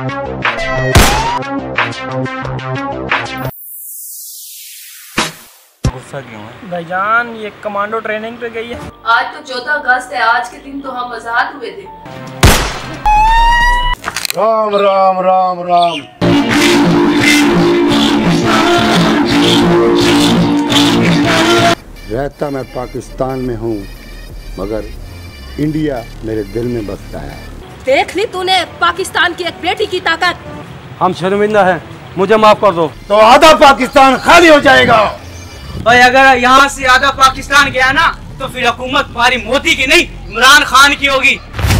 गुस्सा क्यों है? भाईजान ये कमांडो ट्रेनिंग पे गई है। आज तो 14 अगस्त है, आज के दिन तो हम आजाद हुए थे। राम राम राम राम। रहता मैं पाकिस्तान में हूँ, मगर इंडिया मेरे दिल में बसता है। देख ली तूने पाकिस्तान की एक बेटी की ताकत। हम शर्मिंदा हैं, मुझे माफ कर दो। तो आधा पाकिस्तान खाली हो जाएगा। भाई अगर यहाँ से आधा पाकिस्तान गया ना तो फिर हुकूमत हमारी मोदी की नहीं इमरान खान की होगी।